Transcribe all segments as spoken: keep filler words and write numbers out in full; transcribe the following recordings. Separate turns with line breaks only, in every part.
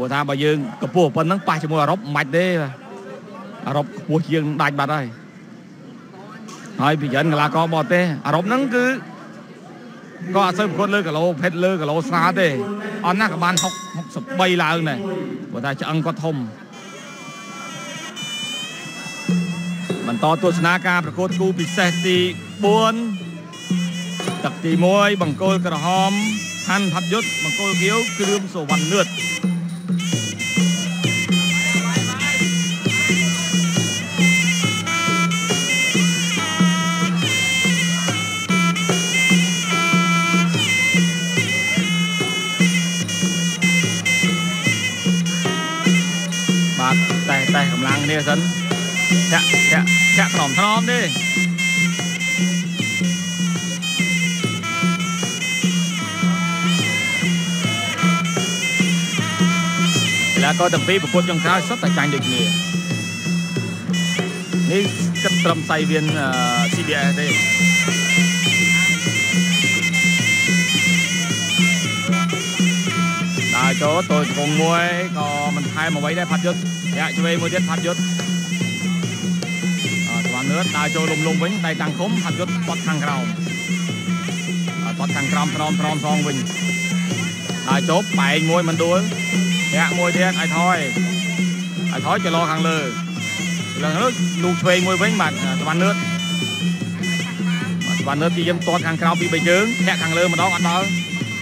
ព្រោះថាបើយើងកពស់ប៉ុណ្ណឹងប៉ះជាមួយអឺរ៉ុបមិនបាច់ទេអឺរ៉ុបកពស់ជាងដាច់បាត់ហើយហើយពីច្រើនកីឡាករបរទេសអឺរ៉ុបហ្នឹងគឺក៏អត់សូវប្រកួតលើគីឡូភេទលើគីឡូស្រាទេអត់ណាក៏បានហុកសិបបីឡើងដែរព្រោះថាឆ្អឹងគាត់ធំបន្តទស្សនាការប្រកួតគូពិសេសទីបួនទឹកទីមួយបង្គោលក្រហមហាន់ផាត់យុទ្ធបង្គោលខៀវគ្រឿងសុវណ្ណនឿតបាទតែតែកម្លាំងគ្នាសិនចាក់ចាក់ចាក់ថ្នមថ្នមទេកីឡាករទាំងពីរប្រកួតចុងក្រោយសុទ្ធតែចាញ់ដូចគ្នានេះគិតត្រឹមសៃវៀន ซี บี เอส ទេដល់ចូលទល់ជង្គង់មួយក៏មិនថែមអ្វីដែរផាត់យុទ្ធរាក់ឆ្វេងមួយទៀតផាត់យុទ្ធអត់ស្វាននឿតដល់ចូលលំលំវិញដៃតាំងឃុំផាត់យុទ្ធបត់ខាងក្រោមបត់ខាងក្រោមត្រមត្រមសងវិញដល់ជប់បែងមួយមិនដួលរាក់មួយទៀតឲ្យថយឲ្យថយចលោខាងលើលើខាងលើលូកឆ្វេងមួយវិញបាទស្វាននឿតបាទស្វាននឿតពីយើងទាត់ខាងក្រោមពីបីជើងធាក់ខាងលើម្ដងអត់ដល់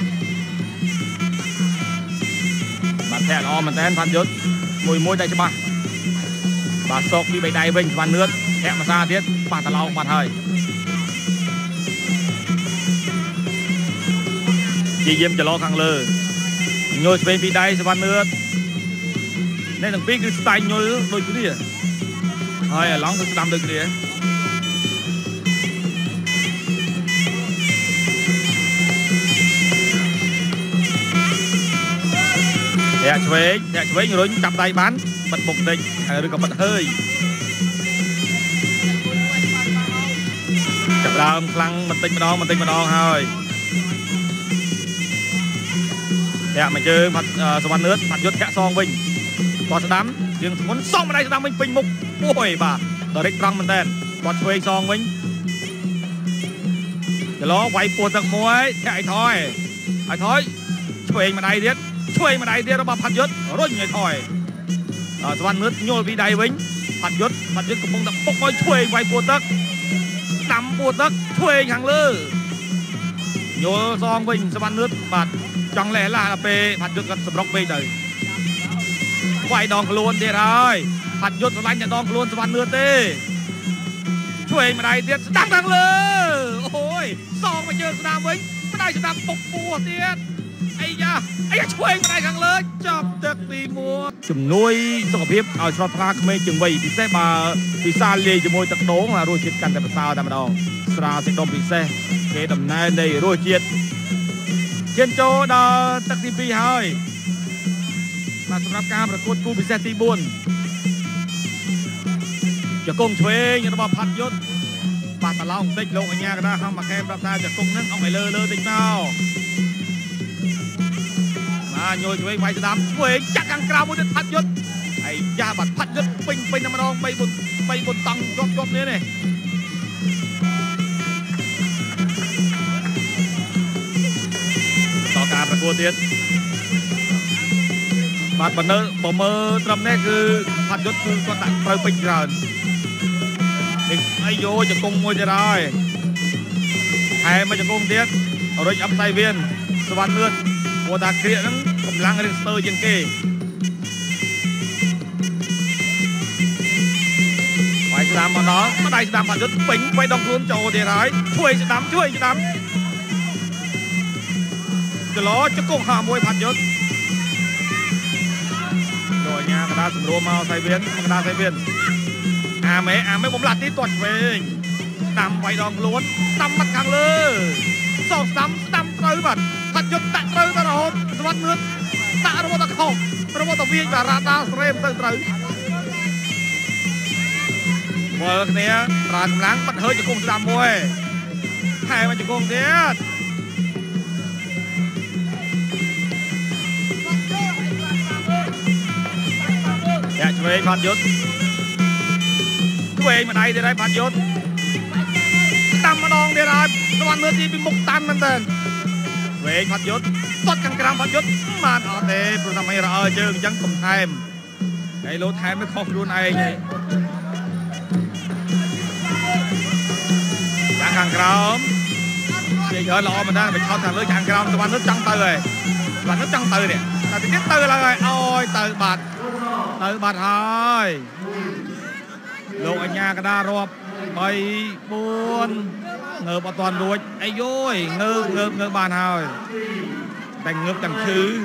បាទធាក់ល្អមែនតើផាត់យុទ្ធមួយមួយតែច្បាស់បាទសោកពីបីដៃវិញស្វាននឿតធាក់មួយសាទៀតប៉ះតឡោកបាត់ហើយជាយាមចលោខាងលើញយឆ្វេងពីដៃសវណ្ណនឿតនេះទាំងពីរគឺស្ទាញញយដូចគ្នាហើយអាឡង់គឺស្ដាំដូចគ្នាធាក់ឆ្វេងធាក់ឆ្វេងរុញចាប់ដៃបានបិទបុកតិចឬក៏បិទហើយចាប់ដើមខ្លាំងបន្តិចម្ដងបន្តិចម្ដងហើយធាក់មកជើងផាត់សវណ្ណនឿតផាត់យុទ្ធធាក់សងវិញគាត់ស្ដាំយើងធ្ងន់សងម្ដាយស្ដាំវិញពេញមុខអូយបាទដល់រិចត្រង់មែនតើគាត់ឆ្វេងសងវិញចលោវាយពោះទឹកមួយធាក់ឲ្យថយឲ្យថយឆ្វេងម្ដាយទៀតឆ្វេងម្ដាយទៀតរបស់ផាត់យុទ្ធរុញឲ្យថយសវណ្ណនឿតញល់ពីដៃវិញផាត់យុទ្ធផាត់យុទ្ធកំពុងតែពុកឲ្យឆ្វេងវាយពោះទឹកស្ដាំពោះទឹកឆ្វេងខាងលើញល់សងវិញសវណ្ណនឿតបាទចង់លេះឡាដល់ពេលផាត់យុទ្ធគាត់សម្រុកពេកទៅវាយដងខ្លួនទៀតហើយផាត់យុទ្ធស្រឡាញ់តែដងខ្លួនសវណ្ណនឿតទេឆ្វេងម្ដាយទៀតស្ដាំខាងលើអូយសងមកជើងស្ដាំវិញម្ដាយស្ដាំពុកពោះទៀតអីយ៉ាអីយ៉ាឆ្វេងម្ដាយខាងលើចាប់ទឹកទីមួយជំនួយសុខភាពឲ្យស្រស់ថ្លាក្មេងជាងវ័យពិសេសបើពិសាលាយជាមួយទឹកដូងរសជាតិកាន់តែប្រសើរតែម្ដងស្រាសេដុំពិសេសគេដំណើរនៃរសជាតិជិនចូលដល់ទឹកទីពីរហើយបាទសម្រាប់ការប្រកួតគូពិសេសទីបួនជង្គង់ឆ្វេងរបស់ផាត់យុទ្ធបាទតឡោងបន្តិចលោកអញ្ញាកណ្ដាលខាងមកខេមប្រាប់ថាជង្គង់ហ្នឹងអស់ឲ្យលើលើតិចមកបាទញយឆ្វេងវាយស្ដាំឆ្វេងចាក់ខាងក្រៅមួយទៀតផាត់យុទ្ធហើយយ៉ាបាទផាត់យុទ្ធពេញពេញតែម្ដងបីបុនបីបុនតង់ជាប់ជាប់នេះនេះការប្រកួតទៀតបាទបើនៅបើមើលត្រឹមនេះគឺផាត់យុទ្ធគឺគាត់ដាក់ត្រូវពេញច្រើននេះអាយយោជង្គង់មួយទៀតហើយថែមជង្គង់ទៀតរុញអឹមសៃវៀនសវណ្ណនឿតព្រោះថាគ្រាកហ្នឹងកម្លាំងរៀងស្ទើរជាងគេវាយស្ដាំមកដល់ម្ដាយស្ដាំផាត់យុទ្ធពេញវាយដងខ្លួនចូលទៀតហើយជួយស្ដាំជួយស្ដាំចលោជង្គង់ហាមួយផាត់យុទ្ធលោកអញ្ញាកណ្ដាលសម្រួលមកសៃវៀនមកកណ្ដាលសៃវៀនអាមេអាមេបំលាត់ទីទាត់ឆ្វេងស្ដាំវាយដងខ្លួនស្ដាំមកខាងលើសងស្ដាំស្ដាំត្រូវបាទផាត់យុទ្ធដាក់ត្រូវទៅរហូតសវណ្ណនឿតដាក់របស់តខុសរបស់តវាយបាទរ៉ាដាស្រេមទៅត្រូវមើលគ្នាប្រើកម្លាំងបាត់ហើយជង្គង់ស្ដាំមួយថែមជង្គង់ទៀតงพัดยุทธช่วยมาได้ได้ได้พัดยุทธตามมาดองได้ได้สวรรค์เนื้อที่เป็นมุกตันมันเดินเวงพัดยุทธต้นกันกลางพัดยุทธมาต่อเตะเพื่อทำให้เราเจอยังกลมไทม์ไอ้โลไทม์ไม่ครอบดูนไอ้ไงยังกลางกลางเยอะๆรอมันได้ไปช็อตทางเลือกกลางกลางสวรรค์เนื้อจังเตยสวรรค์เนื้อจังเตยเนี่ยแต่ที่นี่เตยอะไรเอาเตยบาดเตยบาดหายโลกอัญญากระดารอบใบบุญเงือบตอนรวยไอ้ย้อยเงือบเงือบเงือบบานหายแต่งเงือบจังชื้อ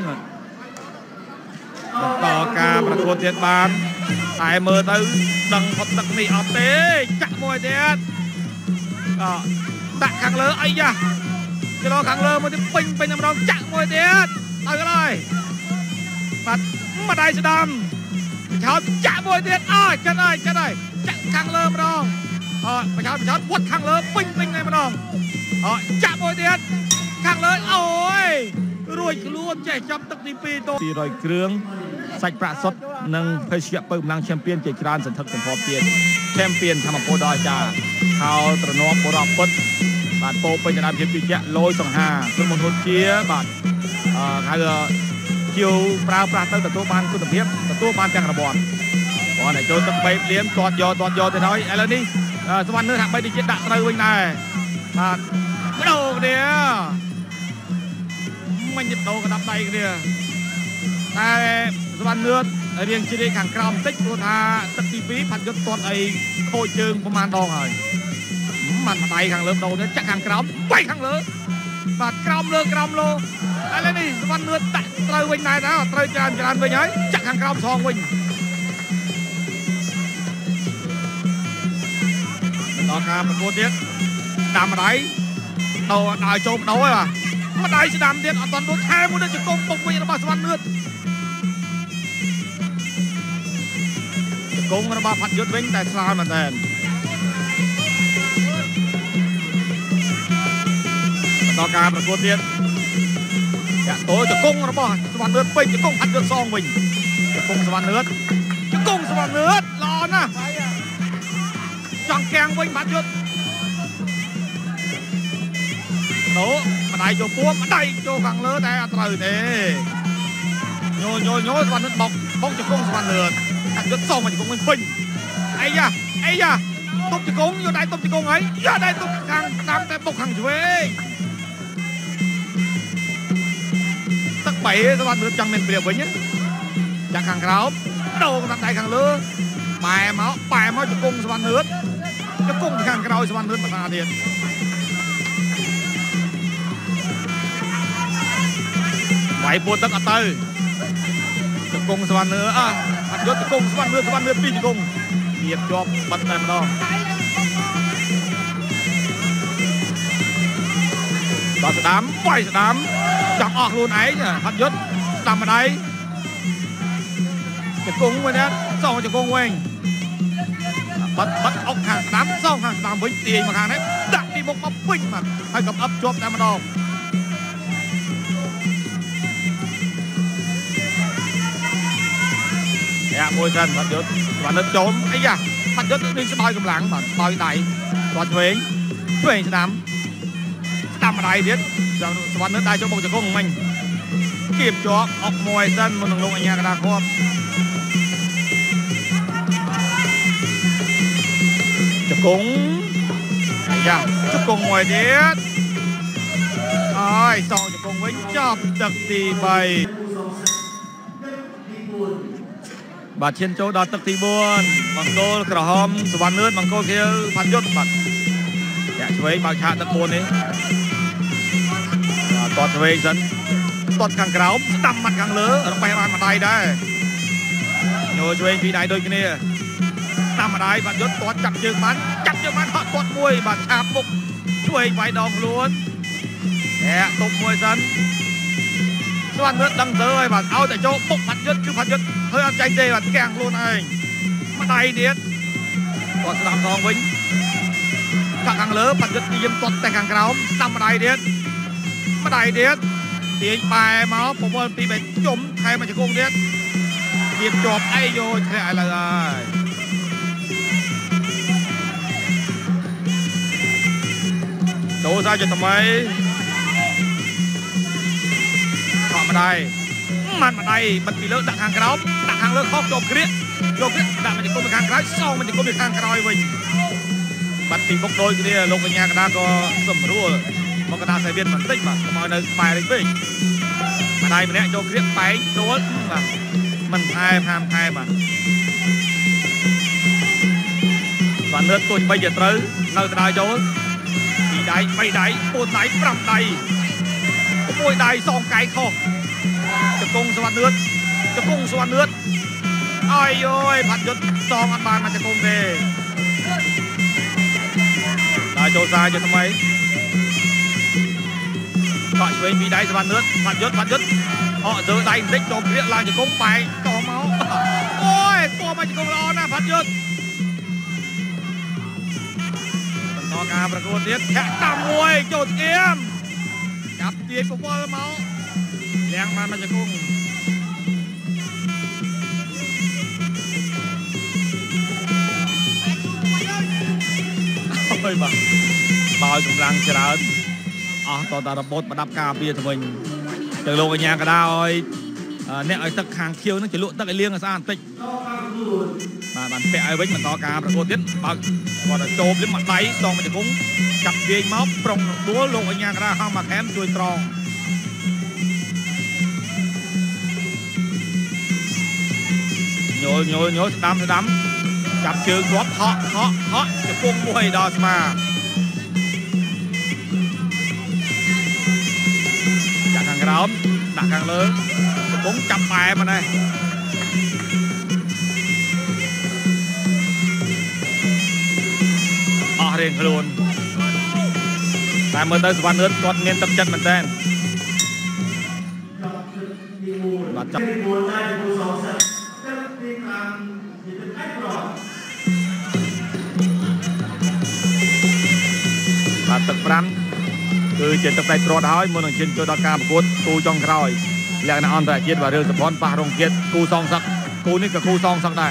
ต่อการประกวดเทียนบานตายเมื่อตื้อดังพดตักนี่ออกเตะจักมวยเทียนก็ตักขังเลอไอ้ยะจะรอขังเลอมันจะปิงเป็นน้ำร้อนจักมวยเทียนเอาก็เลยปัดมาได้สดำชาวจักมวยเทียนอ้อยจะได้จะได้จักขังเลอมาดองเออประชาชนวัดขังเลอปิงปิงไงมาดองเออจักมวยเทียนขังเลอโอ้ยรวยกลัวแจกจับตักตีปีโตตีรอยเครื่องใส่ประสดหนึ่งเพชรเปิดนางแชมเปี้ยนเจจรานสันทัดสันพอเปียนแชมเปี้ยนทำมาโปรดอยจ่าเขาตระนอบโบราณปุ๊บาดโปเป็นนาเพียบปีเจโลยสองห้าซึ่งมณฑลเชียบาดใครก็คิวปลาปลาเต้าตัวบานคุณตะเพียบตัวบานจังระบอนบอลไหนโจตะไปเลี้ยมตอดยอตอดยอแต่น้อยอะไรนี่สวรรค์เนื้อหักไปดิจิตดักเลยวันไหนบาดไม่โดนเดียวไม่หยิบโตกระดับใดกันเดียวแต่สวรรค์เนื้อเรียงชีวิตขังกรามติ๊กตัวทาตักตีปีผัดยศตอนไอ้โคเจิงประมาณดองเลยมันมาไต่ขังเริ่มโดนเนี่ยจักขังกรามไปขังเลิศบาดกรามเลิศกรามโลอะไรนี่สวรรค์เนื้อแต่เตยวิ่งไหนนะเตยจานจานไปไหนจักขังกรามซองวิ่งต่อการประกวดเนี้ยดำอะไรโดนได้โจมโดนอ่ะมาได้สดำเนี้ยตอนโดนแทงมันจะกงปกวิ่งระบาดสวรรค์เนื้อกงระบาดผัดยศวิ่งแต่สลายมันแทนต่อการประกวดเนี้ยจะโตจะกงระบาดสวรรค์เนื้อวิ่งจะกงผัดยศซองวิ่งจะกงสวรรค์เนื้อจะกงสวรรค์เนื้อรอนะจังแกงวิ่งผัดยศโตมาได้โจปัวมาได้โจขังเลือแต่อัตราเต้โยโยโยสวรรค์เนื้อบอกบอกจะกงสวรรค์เนื้อผัดยศซองมันจะกงวิ่งวิ่งไอ้ยะไอ้ยะตุ๊กจะกงอยู่ได้ตุ๊กจะกงไอ้ยะได้ตุ๊กขังตามแต่ตุ๊กขังช่วยตักไปสวรรค์เนื้อจังเป็นเปรียบไว้เนี่ยจากขังเขาโดนตัดใจขังเลือปลายเมาส์ปลายเมาส์จะกงสวรรค์เนื้อจะกงขังเราสวรรค์เนื้อมาตาเดียนไหวปวดตั้งอัตเตอร์จะกงสวรรค์เนื้ออ่ะผัดยศจะกงสวรรค์เนื้อสวรรค์เนื้อปีจะกงเบียดจอบบัดแต่มาดองต่อสนามปล่อยสนามจับออกรูนไอ้เนี่ยผัดยศตามมาได้จะกงไว้เนี่ยสองจะกงเวงบัดบัดออกห่างสนามสองห่างสนามวิ่งตีมาห่างนี้ดักตีบกมาวิ่งมาให้กับอัพจอบแต่มาดองเนี่ยมวยชันผัดยศวันนั้นโจมไอ้ยะผัดยศดึงสบายกำลังแบบสบายไหนตอนเวงเวงสนามสนามอะไรเด็ดวันนั้นได้โจมบอกจะกงมันเก็บจอบออกมวยชันมันลงลงไอ้ยากระดาษครอบจะกงไอ้ยะจะกงมวยเด็ดไอ้สองจะกงไว้จับดักตีไปบาดเชียนโจดอตึกตีบวนบังโกลกระหอมสวรรค์เนื้อบังโกลเคียวพันยศบัดอยากช่วยบางชาตึกบวนนี้ตอดช่วยสันตอดขังกระหอมดำมันขังเลือลงไปมันมาได้ได้โยช่วยปีได้โดยกันนี่ดำมาได้บัดยศตอดจับเชือกมันจับเชือกมันหอดตอดมวยบาดชาบุกช่วยไฟดองล้วนแอะตบมวยสันสวรรค์เนื้อดังเตยบัดเอาแต่โจบุกผัดยศคือผัดยศเฮ้ยใจเจบัดแกงล้วนเองมาได้เดียดตอดสนามทองวิ่งขังขังเลือผัดยศยิ้มตอดแต่ขังกระหอมดำมาได้เดียดมาได้เดียดตีไปเมาส์ผมว่าตีไปจมใครมาจะโกงเดียดជាជាប់អីយោធ្លាក់ឥឡូវហើយចូលសារជាថ្មីខកម្ដាយមិនម្ដាយបិទពីលើដាក់ខាងក្រោមដាក់ខាងលើខុសចូលគ្រាកចូលគ្រាកដាក់មកជង្គង់ពីខាងក្រោយសងមកជង្គង់ពីខាងក្រោយវិញបាត់ពីមុខដូចគ្នាលោកកញ្ញាកដាក៏សម្រួលមកកដាសាយវៀនបន្តិចបាទកុំឲ្យនៅក្បែរពេកម្ដាយម្នាក់ចូលគ្រាកបែកដួលបាទមិនថែហាមថែបាទបានលឿនទោះបីជាត្រូវនៅកដាចូលពីដៃបីដៃបួនដៃប្រាំដៃមួយដៃសងកាយខុសជង្គង់សវណ្ណលឿនជង្គង់សវណ្ណលឿនអើយយយផាត់យុទ្ធសងអត់បានមកជង្គង់ទេដល់ចូលសារជាថ្មីកក់ឆ្វេងពីដៃសវណ្ណលឿនផាត់យុទ្ធផាត់យុទ្ធអកលើដៃបន្តិចចូលគ្រាកឡើងជង្គង់បែកតមកអូយគួរមកជង្គង់ល្អណាស់ផាត់យុទ្ធបន្តការប្រកួតទៀតធាក់តាមមួយចូលស្គៀមចាប់ទាយកវល់មកលៀងបានមកជង្គង់អើយបាទបើកម្លាំងច្រើនអស់តតារបូតប្រដាប់ការពារទៅវិញទៅលោកកញ្ញាកដាឲ្យអ្នកឲ្យទឹកខាងខៀវនឹងជលក់ទឹកឲ្យលាងឲ្យស្អាតបន្តិចបាទបានពាក់ឲ្យវិញបន្តការប្រកួតទៀតបើគាត់ចូលលឹមមកដៃសងមកជង្គង់ចាប់ទាយមកប្រុងដួលលោកកញ្ញាកដាហោះមកខែមជួយត្រង់ញយញយញយស្ដាំស្ដាំចាប់ជើងគាត់ហក់ហក់ហក់ជង្គង់មួយដល់ស្មាចាក់ខាងក្រោមដាក់ខាងលើជង្គង់ចាប់បែមកណែអស់រៀងខ្លួនតែមើលទៅសវណ្ណលឿនគាត់មានទឹកចិត្តមែនតើបាទចាប់បាទទឹកប្រាំគឺជាទឹកដៃព្រាត់ហើយមុននឹងឈានចូលដល់ការប្រកួតគូចុងក្រោយលក្ខណៈអន្តរជាតិបាទរឿងសម្ព័ន្ធប៉ះរងជាតិគូសងសឹកគូនេះក៏គូសងសឹកដែរ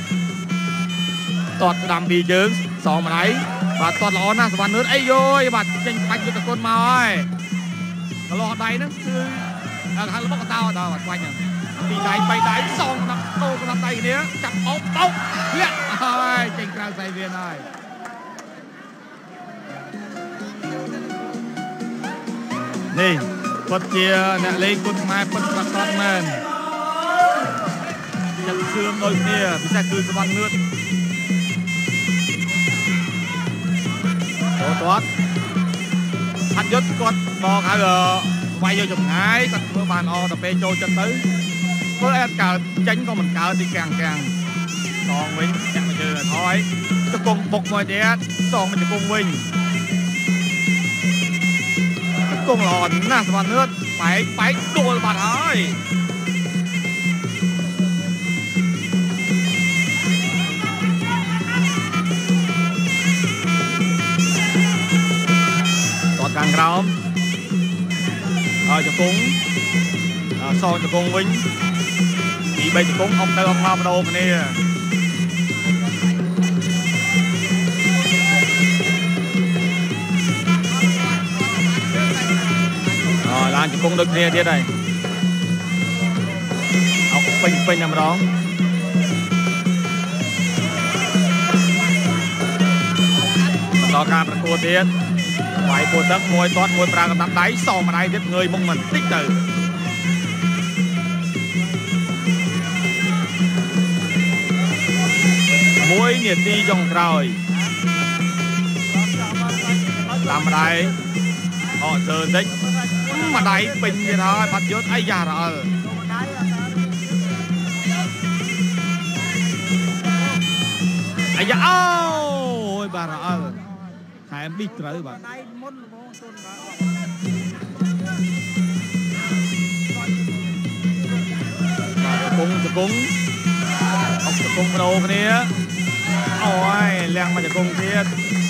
តតស្ដាំពីជើងសងម្ដាយបាទតតល្អណាស់សវណ្ណលឿនអីយយបាទចេញបាច់យុទ្ធគុណមកហើយកលោះដៃហ្នឹងគឺហៅរបស់កតោដល់បាទខ្វាញ់ហ្នឹងពីដៃបីដៃសងដាក់តោក្នុងដៃគ្នាចាប់អោបបោកលាក់ហើយចេញក្រៅសៃវៀនហើយនេះពិតជាអ្នកលេងគុណខ្មែរពិតប្រាកដមែនចិត្តជឿមដូចគ្នាពិសេសគឺសវណ្ណលឿនចូលទាត់ហាត់យុទ្ធគាត់មកហៅវាយយកចម្ងាយគាត់ធ្វើបានល្អទៅពេលចូលចិត្តទៅធ្វើអត់កើតចេញក៏មិនកើតទីកាំងកាំងសងវិញចាក់មកជើងថយជង្គង់បុកមួយទៀតសងមកជង្គង់វិញជង្គង់ល្អណាស់សវណ្ណលឿនបែកបែកដួលបាត់ហើយខាងក្រោមហើយជង្គង់សងជង្គង់វិញពីបីជង្គង់អុកទៅអុកមកបដូរគ្នាអើឡើងជង្គង់ដូចគ្នាទៀតហើយអុកពេញពេញតែម្ដងបន្តការប្រកួតទៀតវាយពោះទឹកមួយទាត់មួយប្រើកណ្ដាប់ដៃសងម្ដាយទៀតងើយមុខមិនតិចទៅមួយនាទីចុងក្រោយតាមម្ដាយអត់ជើបន្តិចម្ដាយពេញទៀតហើយបាត់យុទ្ធអីយ៉ារអល់អាយ៉ាអូយបាទរអល់ខែមប៊ីត្រូវបាទដៃមុនល្មមទុនបាទបាទជង្គង់ជង្គង់អុកជង្គង់បដូរគ្នាអូយលាំងមកជង្គង់ទៀត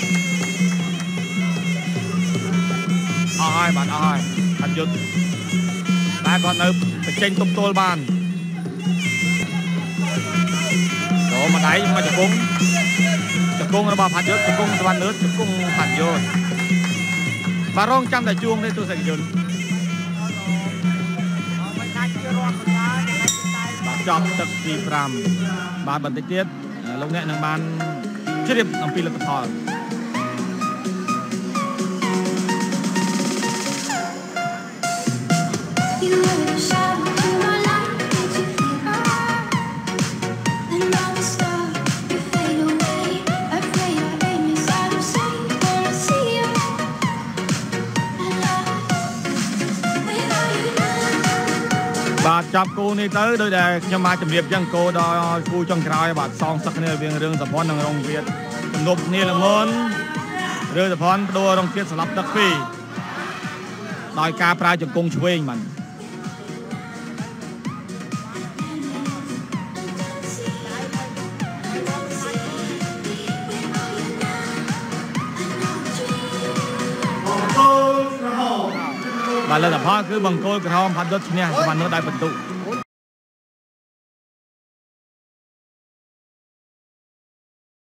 អស់ហើយបាទអស់ហើយអត់យុទ្ធតែគាត់នៅបញ្ចេញទប់ទល់បានអូម្ដាយមកជង្គង់ជង្គង់របស់ផាត់យុទ្ធជង្គង់សវណ្ណនឿតជង្គង់ផាត់យុទ្ធបាទរងចាំតែជួងទេទស្សនិកជនបាទចប់ទឹកទីប្រាំបាទបន្តិចទៀតលោកអ្នកនឹងបានជ្រាបអំពីលទ្ធផល បាទចាប់គូនេះទៅដោយដែលខ្ញុំមកជម្រាបចឹងគោដល់គូចុងក្រោយបាទសងសឹកគ្នារវាងរឿងសភ័ណ្ឌនិងរងវិទ្យទំនប់គ្នាល្មមរឿងសភ័ណ្ឌបដូររងជាតិស្លាប់ទឹកពីរដោយការប្រើជង្គង់ឆ្វេងបាទបាទលទ្ធផលគឺបង្គោលក្រហមផាត់យុទ្ធឈ្នះសវណ្ណនឿតដោយពិន្ទុ